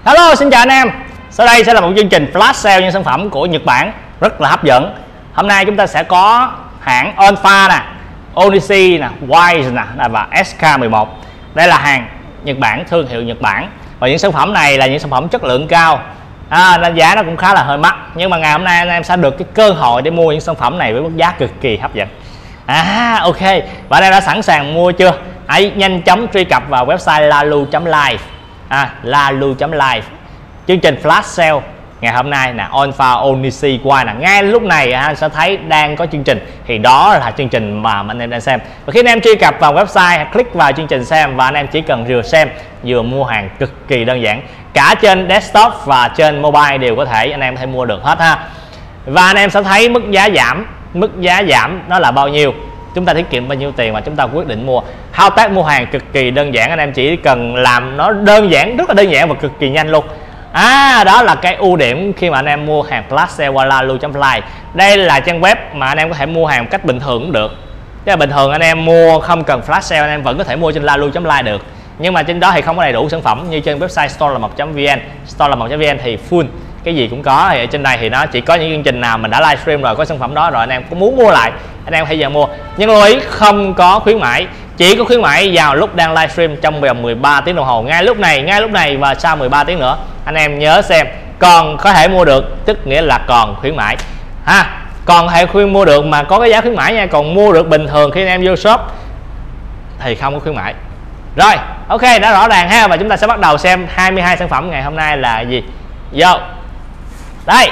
Hello, xin chào anh em. Sau đây sẽ là một chương trình flash sale những sản phẩm của Nhật Bản rất là hấp dẫn. Hôm nay chúng ta sẽ có hãng Onfa nè, Onishi nè, Wise nè và SK11. Đây là hàng Nhật Bản, thương hiệu Nhật Bản. Và những sản phẩm này là những sản phẩm chất lượng cao. Nên giá nó cũng khá là hơi mắc. Nhưng mà ngày hôm nay anh em sẽ được cái cơ hội để mua những sản phẩm này với mức giá cực kỳ hấp dẫn. Ok. Và anh em đã sẵn sàng mua chưa? Hãy nhanh chóng truy cập vào website lalu.live. Lalu.live. Chương trình flash sale ngày hôm nay là Onfa Onishi Wise nè. Ngay lúc này anh sẽ thấy đang có chương trình, thì đó là chương trình mà anh em đang xem. Và khi anh em truy cập vào website, click vào chương trình xem, và anh em chỉ cần vừa xem vừa mua hàng cực kỳ đơn giản. Cả trên desktop và trên mobile đều có thể, anh em có thể mua được hết ha. Và anh em sẽ thấy mức giá giảm nó là bao nhiêu, chúng ta tiết kiệm bao nhiêu tiền mà chúng ta quyết định mua. Thao tác mua hàng cực kỳ đơn giản, anh em chỉ cần làm nó đơn giản, rất là đơn giản và cực kỳ nhanh luôn. Đó là cái ưu điểm khi mà anh em mua hàng flash sale qua lalu.live. Đây là trang web mà anh em có thể mua hàng một cách bình thường cũng được. Chứ là bình thường anh em mua không cần flash sale, anh em vẫn có thể mua trên lalu.live được. Nhưng mà trên đó thì không có đầy đủ sản phẩm như trên website store là 1.vn. Store là 1.vn thì full, cái gì cũng có. Thì ở trên đây thì nó chỉ có những chương trình nào mình đã livestream rồi, có sản phẩm đó rồi, anh em có muốn mua lại anh em hãy giờ mua. Nhưng lưu ý không có khuyến mãi, chỉ có khuyến mãi vào lúc đang livestream trong vòng 13 tiếng đồng hồ, ngay lúc này và sau 13 tiếng nữa. Anh em nhớ xem, còn có thể mua được tức nghĩa là còn khuyến mãi ha, còn có thể mua được mà có cái giá khuyến mãi nha. Còn mua được bình thường khi anh em vô shop thì không có khuyến mãi. Rồi, ok, đã rõ ràng ha. Và chúng ta sẽ bắt đầu xem 22 sản phẩm ngày hôm nay là gì. Vô đây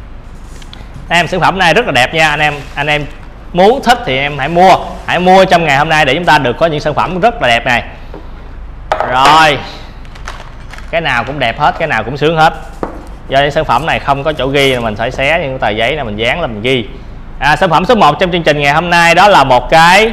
em, sản phẩm này rất là đẹp nha anh em muốn thích thì em hãy mua trong ngày hôm nay để chúng ta được có những sản phẩm rất là đẹp này. Rồi, cái nào cũng đẹp hết, cái nào cũng sướng hết. Do những sản phẩm này không có chỗ ghi, mình phải xé những tờ giấy là mình dán là mình ghi. Sản phẩm số 1 trong chương trình ngày hôm nay đó là một cái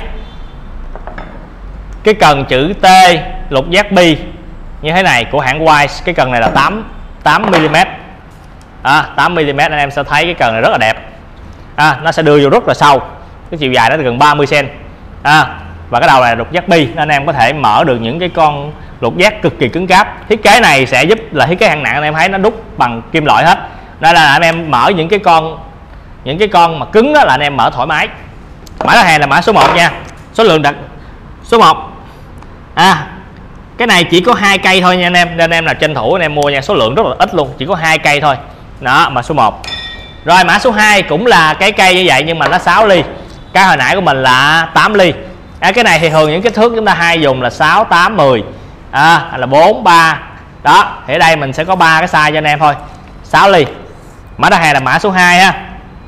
cần chữ T lục giác bi như thế này của hãng Wise. Cái cần này là 8mm. 8mm, anh em sẽ thấy cái cần này rất là đẹp. Nó sẽ đưa vô rất là sâu, cái chiều dài nó gần 30cm. Và cái đầu này là lục giác bi nên anh em có thể mở được những cái con lục giác cực kỳ cứng cáp. Thiết kế này sẽ giúp là thiết kế hạng nặng, anh em thấy nó đúc bằng kim loại hết. Đây là anh em mở những cái con mà cứng đó là anh em mở thoải mái. Mã đặt hàng là mã số 1 nha. Số lượng đặt số 1. Cái này chỉ có 2 cây thôi nha anh em, nên anh em là tranh thủ anh em mua nha. Số lượng rất là ít luôn, chỉ có 2 cây thôi. Đó, mã số 1. Rồi mã số 2 cũng là cái cây như vậy nhưng mà nó 6 ly. Cái hồi nãy của mình là 8 ly. Cái này thì thường những kích thước chúng ta hay dùng là 6, 8, 10 là 4, 3. Đó, thì ở đây mình sẽ có 3 cái size cho anh em thôi. 6 ly. Mã đặt hàng là mã số 2 ha.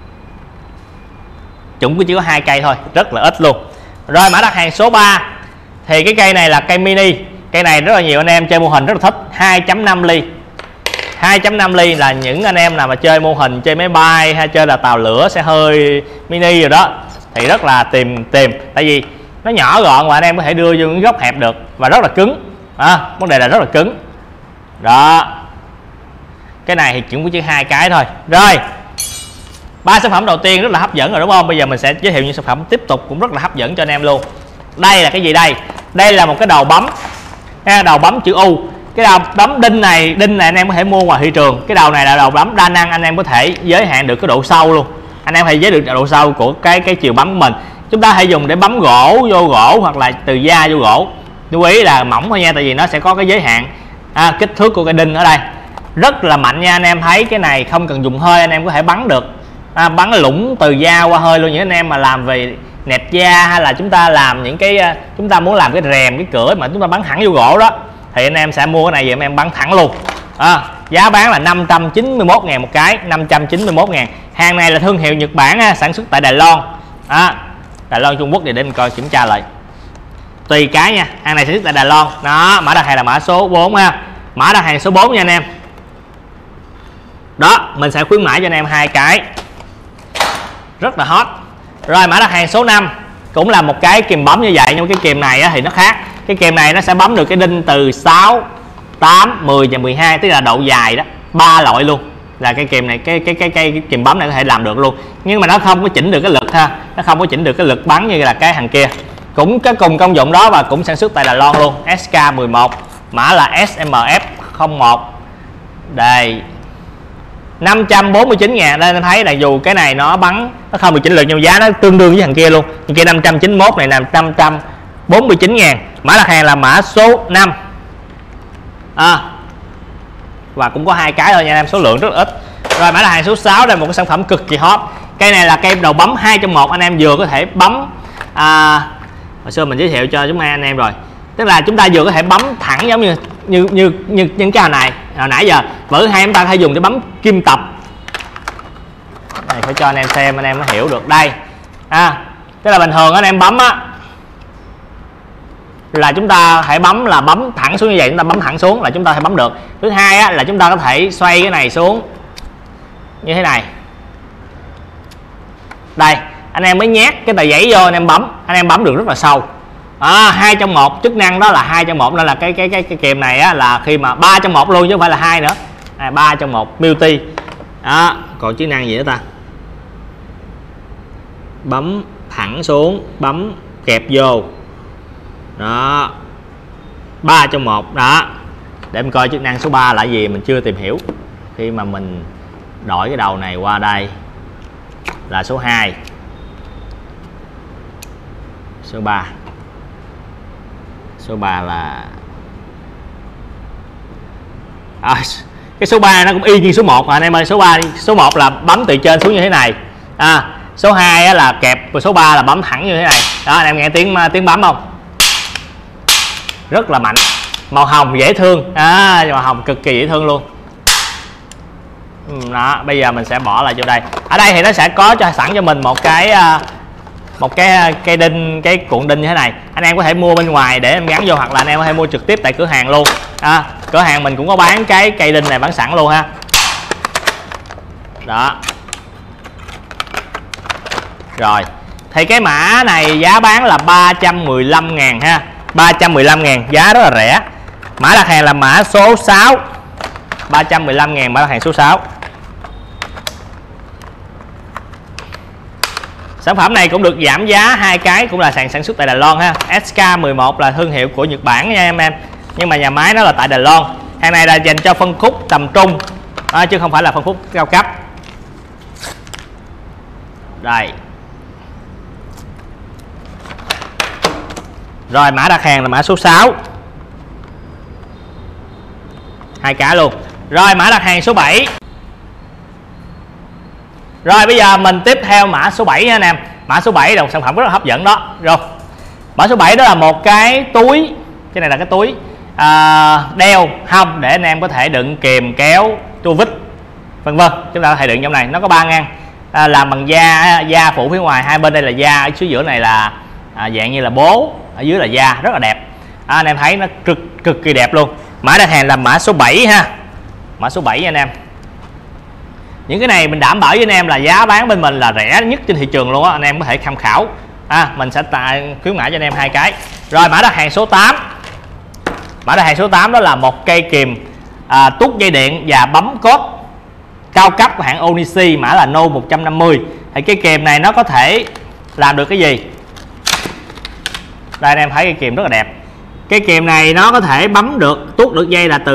Cũng chỉ có 2 cây thôi, rất là ít luôn. Rồi mã đặt hàng số 3 thì cái cây này là cây mini. Cây này rất là nhiều anh em chơi mô hình rất là thích. 2.5 ly. 2.5 ly là những anh em nào mà chơi mô hình, chơi máy bay hay chơi là tàu lửa, xe hơi mini rồi đó thì rất là tìm. Tại vì nó nhỏ gọn và anh em có thể đưa vô những góc hẹp được và rất là cứng. Vấn đề là rất là cứng. Đó. Cái này thì cũng chỉ 2 cái thôi. Rồi. 3 sản phẩm đầu tiên rất là hấp dẫn rồi đúng không? Bây giờ mình sẽ giới thiệu những sản phẩm tiếp tục cũng rất là hấp dẫn cho anh em luôn. Đây là cái gì đây? Đây là một cái đầu bấm. Đầu bấm chữ U. Cái đầu bấm đinh này anh em có thể mua ngoài thị trường. Cái đầu này là đầu bấm đa năng, anh em có thể giới hạn được cái độ sâu luôn. Anh em hãy giới được độ sâu của cái chiều bấm của mình. Chúng ta hãy dùng để bấm gỗ vô gỗ hoặc là từ da vô gỗ. Lưu ý là mỏng thôi nha, tại vì nó sẽ có cái giới hạn kích thước của cái đinh ở đây. Rất là mạnh nha, anh em thấy cái này không cần dùng hơi, anh em có thể bắn được. Bắn lũng từ da qua hơi luôn. Những anh em mà làm về nẹp da hay là chúng ta làm những cái chúng ta muốn làm cái rèm, cái cửa mà chúng ta bắn thẳng vô gỗ đó thì anh em sẽ mua cái này về anh em bắn thẳng luôn. Giá bán là 591.000 một cái, 591.000. Hàng này là thương hiệu Nhật Bản sản xuất tại Đài Loan. Đài Loan Trung Quốc thì để mình coi kiểm tra lại. Tùy cái nha. Hàng này sản xuất tại Đài Loan. Đó, mã đặt hàng là mã số 4 ha. Mã đặt hàng số 4 nha anh em. Đó, mình sẽ khuyến mãi cho anh em 2 cái. Rất là hot. Rồi mã đặt hàng số 5 cũng là một cái kìm bấm như vậy, nhưng cái kìm này thì nó khác. Cái kìm này nó sẽ bấm được cái đinh từ 6, 8, 10 và 12, tức là độ dài đó, 3 loại luôn. Là cái kìm này, cái kìm bấm này có thể làm được luôn. Nhưng mà nó không có chỉnh được cái lực ha. Nó không có chỉnh được cái lực bắn như là cái hàng kia. Cũng cái cùng công dụng đó và cũng sản xuất tại Đài Loan luôn. SK11, mã là SMF01. Đây 549.000. Đây anh thấy là dù cái này nó bắn nó không được chỉnh lực nhưng giá nó tương đương với thằng kia luôn. Thằng kia 591, này là 549.000. Mã đặt hàng là mã số 5. Và cũng có 2 cái thôi nha em, số lượng rất ít. Rồi mã đặt hàng số 6, đây là một cái sản phẩm cực kỳ hot. Cây này là cây đầu bấm 2 trong 1, anh em vừa có thể bấm hồi xưa mình giới thiệu cho chúng anh em rồi. Tức là chúng ta vừa có thể bấm thẳng giống như những cái này hồi nãy giờ. Và thứ hai chúng ta hay dùng để bấm kim tập. Này phải cho anh em xem anh em mới hiểu được. Đây. Tức là bình thường anh em bấm á là chúng ta hãy bấm là bấm thẳng xuống như vậy, chúng ta bấm thẳng xuống là chúng ta phải bấm được. Thứ hai á, là chúng ta có thể xoay cái này xuống như thế này. Đây, anh em mới nhét cái tờ giấy vô, anh em bấm được rất là sâu. 2 trong 1, chức năng đó là 2 trong 1, nên là cái kìm này á, là khi mà 3 trong 1 luôn chứ không phải là 2 nữa. 3 trong 1 multi. Còn chức năng gì nữa ta? Bấm thẳng xuống, bấm kẹp vô. Đó. 3 trong 1 đó. Để mình coi chức năng số 3 là gì mình chưa tìm hiểu. Khi mà mình đổi cái đầu này qua đây là số 2. Số 3. Số 3 là cái số 3 nó cũng y như số 1 mà anh em ơi. Số 1 là bấm từ trên xuống như thế này. Số 2 là kẹp, và số 3 là bấm thẳng như thế này. Đó, anh em nghe tiếng bấm không? Rất là mạnh. Màu hồng dễ thương. Màu hồng cực kỳ dễ thương luôn. Đó, bây giờ mình sẽ bỏ lại chỗ đây. Ở đây thì nó sẽ có cho sẵn cho mình một cái cây đinh, cái cuộn đinh như thế này. Anh em có thể mua bên ngoài để em gắn vô, hoặc là anh em có thể mua trực tiếp tại cửa hàng luôn. Cửa hàng mình cũng có bán cái cây đinh này bán sẵn luôn ha. Đó. Rồi. Thì cái mã này giá bán là 315.000 ha. 315.000, giá rất là rẻ. Mã đặt hàng là mã số 6. 315.000 mã đặt hàng số 6. Sản phẩm này cũng được giảm giá 2 cái, cũng là sản xuất tại Đài Loan ha. SK11 là thương hiệu của Nhật Bản nha em. Nhưng mà nhà máy nó là tại Đài Loan. Hàng này là dành cho phân khúc tầm trung chứ không phải là phân khúc cao cấp. Đây. Rồi mã đặt hàng là mã số 6. 2 cái luôn. Rồi mã đặt hàng số 7. Rồi bây giờ mình tiếp theo mã số 7 nha anh em. Mã số 7 là một sản phẩm rất là hấp dẫn đó. Rồi. Mã số 7 đó là một cái túi. Cái này là cái túi đeo hông để anh em có thể đựng kìm, kéo, tua vít vân vân. Chúng ta có thể đựng trong này. Nó có 3 ngăn. Làm bằng da phủ phía ngoài, hai bên đây là da, ở dưới giữa này là dạng như là bố, ở dưới là da, rất là đẹp. Anh em thấy nó cực kỳ đẹp luôn. Mã đặt hàng là mã số 7 ha. Mã số 7 nha anh em. Những cái này mình đảm bảo với anh em là giá bán bên mình là rẻ nhất trên thị trường luôn á, anh em có thể tham khảo. Mình sẽ khuyến mãi cho anh em 2 cái. Rồi mã đặt hàng số 8. Mã đặt hàng số 8 đó là một cây kìm tuốt dây điện và bấm code cao cấp của hãng Onishi, mã là No 150. Thì cái kìm này nó có thể làm được cái gì? Đây anh em thấy cái kìm rất là đẹp. Cái kìm này nó có thể bấm được, tuốt được dây là từ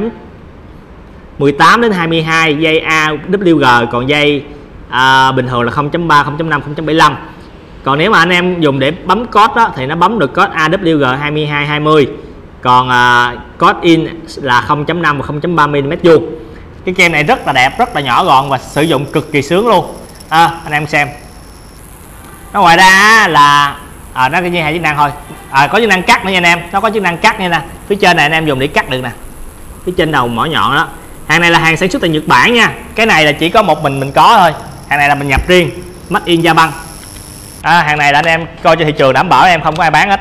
1.18 đến 22 dây AWG, còn dây bình thường là 0.3, 0.5, 0.75. Còn nếu mà anh em dùng để bấm code đó, thì nó bấm được code AWG 22, 20. Còn code in là 0.5 và 0.3 mm vuông. Cái kem này rất là đẹp, rất là nhỏ gọn và sử dụng cực kỳ sướng luôn. Anh em xem. Nó ngoài ra là nó chỉ như 2 chức năng thôi. Có chức năng cắt nữa nha anh em. Nó có chức năng cắt nha nè. Phía trên này anh em dùng để cắt được nè. Phía trên đầu mỏ nhọn đó. Hàng này là hàng sản xuất tại Nhật Bản nha. Cái này là chỉ có một mình có thôi. Hàng này là mình nhập riêng, Made in Japan. Hàng này là anh em coi trên thị trường đảm bảo em không có ai bán hết.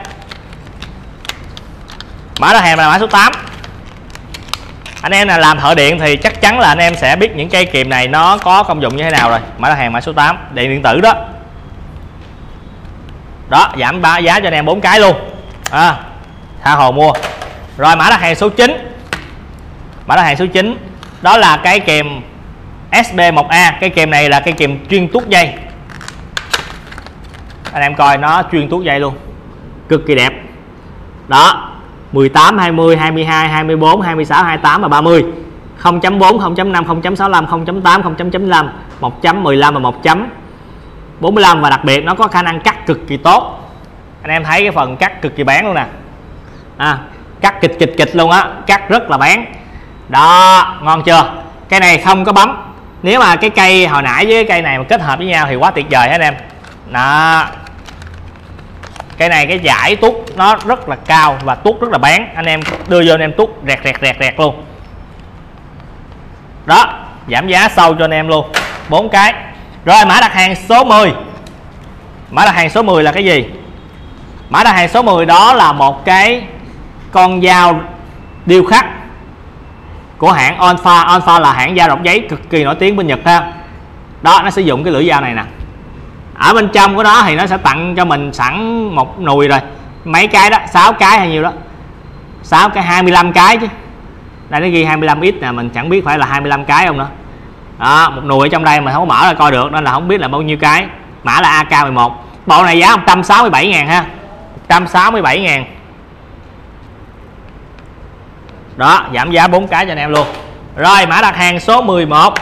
Mã đặt hàng là mã số 8. Anh em là làm thợ điện thì chắc chắn là anh em sẽ biết những cây kìm này nó có công dụng như thế nào rồi. Mã đặt hàng mã số 8, điện điện tử đó. Đó, giảm giá cho anh em 4 cái luôn. Tha hồ mua. Rồi mã đặt hàng số 9. Mã đặt hàng số 9 đó là cái kìm SB1A. Cái kìm này là cây kìm chuyên tuốt dây. Anh em coi nó chuyên tuốt dây luôn. Cực kỳ đẹp. Đó, 18, 20, 22, 24, 26, 28 và 30. 0.4, 0.5, 0.65, 0.8, 0.95, 1.15 và 1.45, và đặc biệt nó có khả năng cắt cực kỳ tốt. Anh em thấy cái phần cắt cực kỳ bén luôn nè, cắt kịch luôn á, cắt rất là bén đó, ngon chưa? Cái này không có bấm. Nếu mà cái cây hồi nãy với cây này mà kết hợp với nhau thì quá tuyệt vời hết anh em. Đó, cây này cái giải tuốt nó rất là cao và tuốt rất là bén, anh em đưa vô anh em tuốt rẹt luôn đó. Giảm giá sâu cho anh em luôn 4 cái. Rồi mã đặt hàng số 10. Mã đặt hàng số 10 là cái gì? Mã đặt hàng số 10 đó là một cái con dao điêu khắc của hãng Onfa. Onfa là hãng dao rọc giấy cực kỳ nổi tiếng bên Nhật ha. Đó, nó sử dụng cái lưỡi dao này nè. Ở bên trong của nó thì nó sẽ tặng cho mình sẵn một nùi rồi. Mấy cái đó, 6 cái hay nhiêu đó? 6 cái, 25 cái chứ. Đây nó ghi 25x nè, mình chẳng biết phải là 25 cái không nữa. Đó, một nùi ở trong đây mình không có mở ra coi được nên là không biết là bao nhiêu cái. Mã là AK11. Bộ này giá 167.000 ha. 167.000. Đó, giảm giá 4 cái cho anh em luôn. Rồi mã đặt hàng số 11.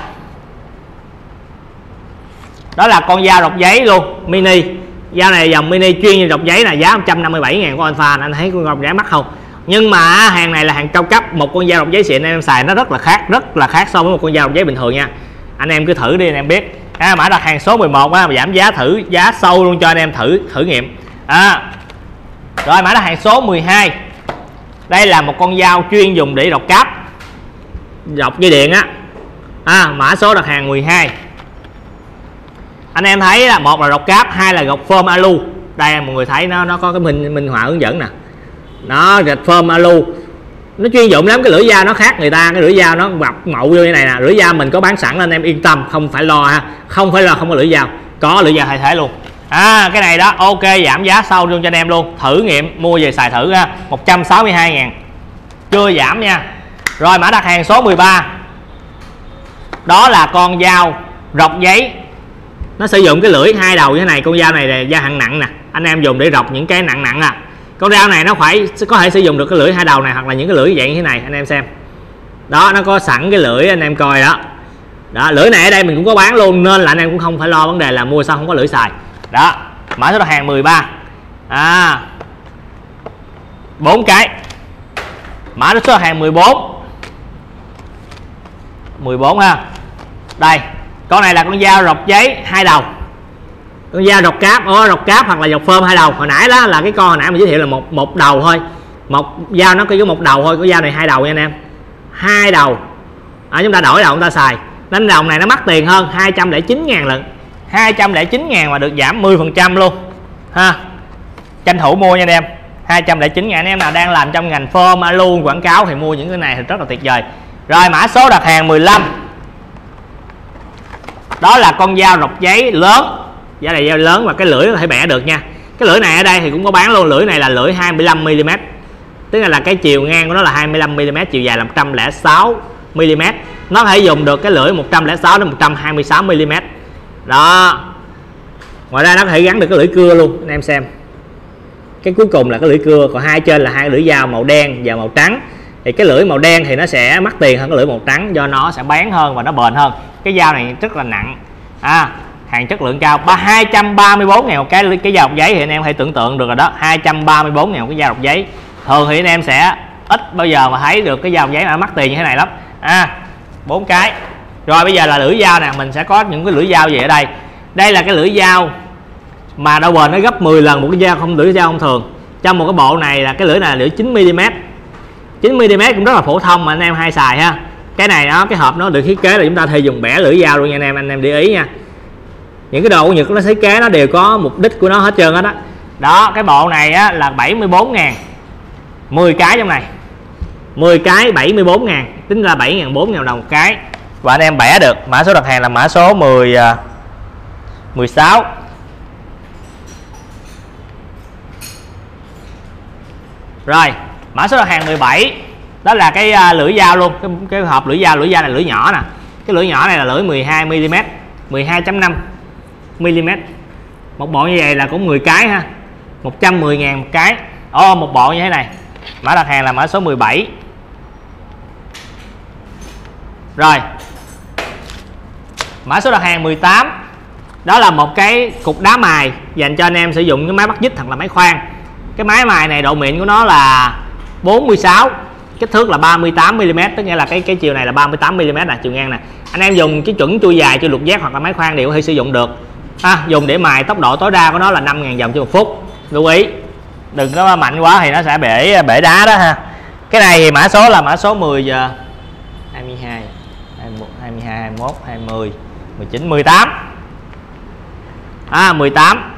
Đó là con dao rọc giấy luôn, mini. Dao này dòng mini chuyên rọc giấy là giá 157.000 của Onfa. Anh thấy con rọc giấy mắc không? Nhưng mà hàng này là hàng cao cấp. Một con dao rọc giấy xịn anh em xài nó rất là khác so với một con dao rọc giấy bình thường nha. Anh em cứ thử đi anh em biết. Mã đặt hàng số 11 á, giảm giá thử giá sâu luôn cho anh em thử nghiệm. Rồi mã đặt hàng số 12. Đây là một con dao chuyên dùng để rọc cáp, rọc dây điện á. Mã số đặt hàng 12. Anh em thấy là một là rọc cáp, hai là rọc phơm alu. Đây mọi người thấy nó có cái minh họa hướng dẫn nè. Nó gạch phơm alu. Nó chuyên dụng lắm, cái lưỡi dao nó khác người ta, cái lưỡi dao nó bọc mậu vô như này nè. Lưỡi dao mình có bán sẵn nên anh em yên tâm, không phải lo ha. Không phải lo không có lưỡi dao, có lưỡi dao thay thế luôn. Cái này đó ok, giảm giá sâu luôn cho anh em luôn. Thử nghiệm mua về xài thử ha. 162.000. Chưa giảm nha. Rồi mã đặt hàng số 13. Đó là con dao rọc giấy. Nó sử dụng cái lưỡi hai đầu như thế này. Con dao này là dao hạng nặng nè. Anh em dùng để rọc những cái nặng à. Con dao này nó phải có thể sử dụng được cái lưỡi hai đầu này hoặc là những cái lưỡi dạng như thế này anh em xem. Đó, nó có sẵn cái lưỡi anh em coi đó. Đó, lưỡi này ở đây mình cũng có bán luôn nên là anh em cũng không phải lo vấn đề là mua sao không có lưỡi xài. Đó, mã số đặt hàng 13. 4 cái. Mã số đặt hàng 14. 14 ha. Đây, con này là con dao rọc giấy hai đầu. Con dao rọc cáp hoặc là dọc phơm hai đầu. Hồi nãy đó là cái con hồi nãy mình giới thiệu là một đầu thôi. Một dao nó có một đầu thôi, con dao này hai đầu nha anh em. Hai đầu. Chúng ta đổi đầu chúng ta xài. Nên đồng này nó mắc tiền hơn, 209.000 lận. 209.000 mà được giảm 10% luôn ha. Tranh thủ mua nha anh em. 209.000. Anh em nào đang làm trong ngành phơm alu quảng cáo thì mua những cái này thì rất là tuyệt vời. Rồi mã số đặt hàng 15. Đó là con dao rọc giấy lớn. Dao này dao lớn và cái lưỡi có thể bẻ được nha. Cái lưỡi này ở đây thì cũng có bán luôn. Lưỡi này là lưỡi 25mm. Tức là cái chiều ngang của nó là 25mm, chiều dài là 106mm. Nó có thể dùng được cái lưỡi 106 đến 126mm. Đó. Ngoài ra nó có thể gắn được cái lưỡi cưa luôn, anh em xem. Cái cuối cùng là cái lưỡi cưa, còn hai trên là hai lưỡi dao màu đen và màu trắng. Thì cái lưỡi màu đen thì nó sẽ mắc tiền hơn cái lưỡi màu trắng do nó sẽ bén hơn và nó bền hơn. Cái dao này rất là nặng. Hàng chất lượng cao. 234.000 một cái dao rọc giấy thì anh em hãy tưởng tượng được rồi đó. 234.000 cái dao rọc giấy. Thường thì anh em sẽ ít bao giờ mà thấy được cái dao rọc giấy mà mắc tiền như thế này lắm. 4 cái. Rồi bây giờ là lưỡi dao nè, mình sẽ có những cái lưỡi dao gì ở đây. Đây là cái lưỡi dao mà độ bền nó gấp 10 lần một cái dao lưỡi dao thông thường. Trong một cái bộ này là cái lưỡi này là lưỡi 9mm. 9mm cũng rất là phổ thông mà anh em hay xài ha. Cái này đó, cái hộp nó được thiết kế là chúng ta thể dùng bẻ lưỡi dao luôn nha anh em để ý nha. Những cái đồ của Nhật nó thiết kế nó đều có mục đích của nó hết trơn hết á. Đó, cái bộ này á là 74.000. 10 cái trong này. 10 cái 74.000, tính ra 7.400 đồng một cái. Và anh em bẻ được. Mã số đặt hàng là mã số 16. Rồi, mã số đặt hàng 17. Đó là cái lưỡi dao luôn, cái hộp lưỡi dao này lưỡi nhỏ nè. Cái lưỡi nhỏ này là lưỡi 12mm, 12.5mm. Một bộ như vậy là cũng 10 cái ha. 110.000 một cái. Một bộ như thế này. Mã đặt hàng là mã số 17. Rồi, mã số đặt hàng 18, đó là một cái cục đá mài dành cho anh em sử dụng cái máy bắt vít hoặc là máy khoan. Cái máy mài này độ mịn của nó là 46, kích thước là 38mm, tức nghĩa là cái chiều này là 38mm là chiều ngang nè. Anh em dùng cái chuẩn chui dài, chui lục giác hoặc là máy khoan đều có thể sử dụng được. Dùng để mài, tốc độ tối đa của nó là 5.000 vòng trên 1 phút. Lưu ý đừng có mạnh quá thì nó sẽ bể đá đó ha. Cái này thì mã số là mã số 10 giờ 22, 21, 22, 21, 20, 19, 18. 18.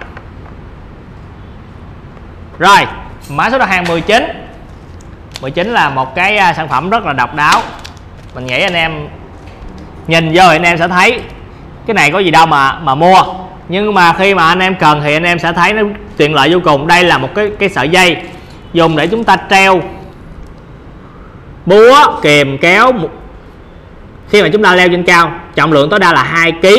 Rồi, mã số đặt hàng 19. 19 là một cái sản phẩm rất là độc đáo. Mình nghĩ anh em nhìn vô anh em sẽ thấy cái này có gì đâu mà mua. Nhưng mà khi mà anh em cần thì anh em sẽ thấy nó tiện lợi vô cùng. Đây là một cái sợi dây dùng để chúng ta treo búa, kìm, kéo. Khi mà chúng ta leo trên cao, trọng lượng tối đa là 2 kg.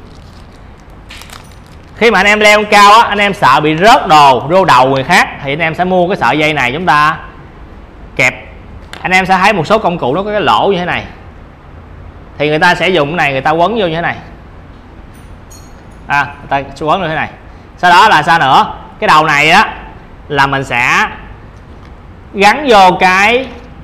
Khi mà anh em leo cao á, anh em sợ bị rớt đồ vô đầu người khác thì anh em sẽ mua cái sợi dây này, chúng ta kẹp. Anh em sẽ thấy một số công cụ nó có cái lỗ như thế này, thì người ta sẽ dùng cái này, người ta quấn vô như thế này, người ta quấn như thế này. Sau đó là sao nữa, cái đầu này á là mình sẽ gắn vô cái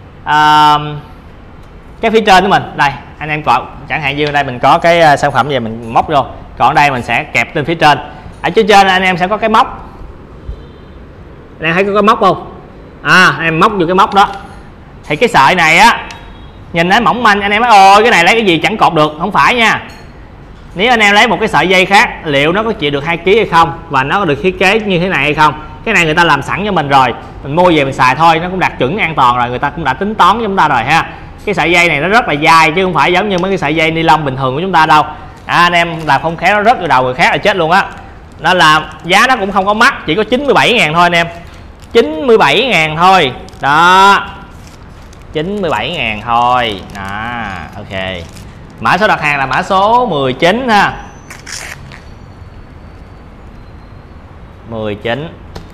phía trên của mình. Đây anh em còn chẳng hạn như đây mình có cái sản phẩm gì mình móc vô, còn đây mình sẽ kẹp lên phía trên. Ở phía trên anh em sẽ có cái móc, anh em thấy có cái móc không? Anh em móc vô cái móc đó thì cái sợi này á nhìn nó mỏng manh, anh em nói ôi cái này lấy cái gì chẳng cột được. Không phải nha, nếu anh em lấy một cái sợi dây khác liệu nó có chịu được 2 kg hay không, và nó có được thiết kế như thế này hay không. Cái này người ta làm sẵn cho mình rồi, mình mua về mình xài thôi, nó cũng đạt chuẩn an toàn rồi, người ta cũng đã tính toán cho chúng ta rồi ha. Cái sợi dây này nó rất là dai chứ không phải giống như mấy cái sợi dây ni lông bình thường của chúng ta đâu. Anh em làm không khéo nó rớt vào đầu người khác là chết luôn á. Nên là giá nó cũng không có mắc, chỉ có 97.000 thôi anh em, 97.000 thôi đó, 97.000 thôi đó. Ok, mã số đặt hàng là mã số 19 ha, 19.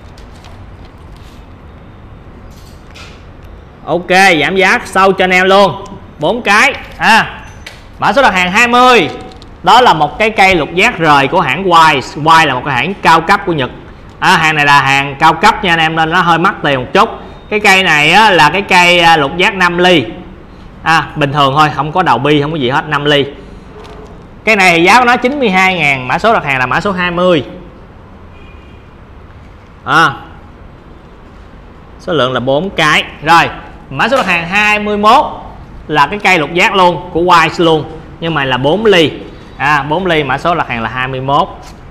Ok, giảm giá sâu cho anh em luôn 4 cái. Mã số đặt hàng 20, đó là một cái cây lục giác rời của hãng Wise. Wise là một cái hãng cao cấp của Nhật. Hàng này là hàng cao cấp nha anh em, nên nó hơi mắc tiền một chút. Cái cây này á, là cái cây lục giác 5 ly, bình thường thôi, không có đầu bi, không có gì hết, 5 ly. Cái này thì giá của nó 92.000, mã số đặt hàng là mã số 20. Số lượng là 4 cái. Rồi, mã số đặt hàng 21 là cái cây lục giác luôn của Wise luôn, nhưng mà là 4 ly. 4 ly, mã số đặt hàng là 21.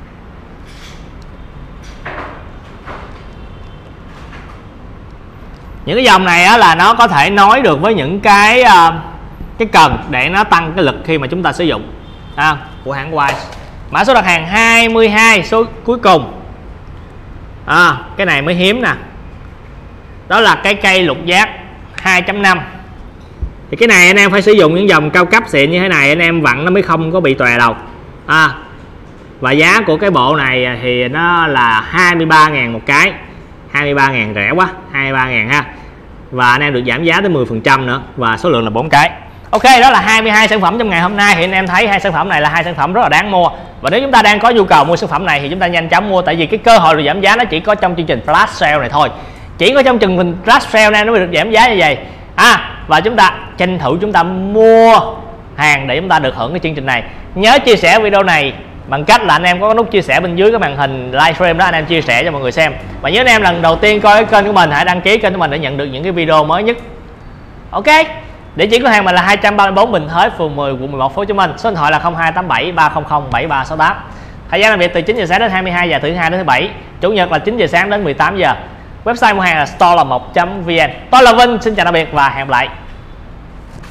Những cái dòng này á, là nó có thể nối được với những cái cần để nó tăng cái lực khi mà chúng ta sử dụng của hãng Wise. Mã số đặt hàng 22, số cuối cùng. Cái này mới hiếm nè, đó là cái cây lục giác 2.5. Thì cái này anh em phải sử dụng những dòng cao cấp xịn như thế này, anh em vặn nó mới không có bị tòe đầu. Và giá của cái bộ này thì nó là 23.000 một cái, 23.000 rẻ quá, 23.000 ha. Và anh em được giảm giá tới 10% nữa, và số lượng là 4 cái. Ok, đó là 22 sản phẩm trong ngày hôm nay. Thì anh em thấy hai sản phẩm này là hai sản phẩm rất là đáng mua. Và nếu chúng ta đang có nhu cầu mua sản phẩm này thì chúng ta nhanh chóng mua, tại vì cái cơ hội được giảm giá nó chỉ có trong chương trình flash sale này thôi. Chỉ có trong chương trình flash sale này nó mới được giảm giá như vậy. Và chúng ta tranh thủ chúng ta mua hàng để chúng ta được hưởng cái chương trình này. Nhớ chia sẻ video này bằng cách là anh em có cái nút chia sẻ bên dưới cái màn hình livestream đó, anh em chia sẻ cho mọi người xem. Và nhớ anh em lần đầu tiên coi cái kênh của mình hãy đăng ký kênh của mình để nhận được những cái video mới nhất. Ok, địa chỉ cửa hàng mình là 234 Bình Thới, phường 10, quận 11, phố Hồ Chí Minh. Số điện thoại là 0287 300 7368. Thời gian làm việc từ 9 giờ sáng đến 22 giờ, từ thứ hai đến thứ bảy. Chủ nhật là 9 giờ sáng đến 18 giờ. Website mua hàng là store là 1.vn. Tôi là Vinh, xin chào tạm biệt và hẹn gặp lại.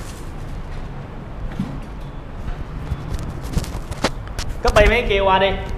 Copy mấy kia qua đi.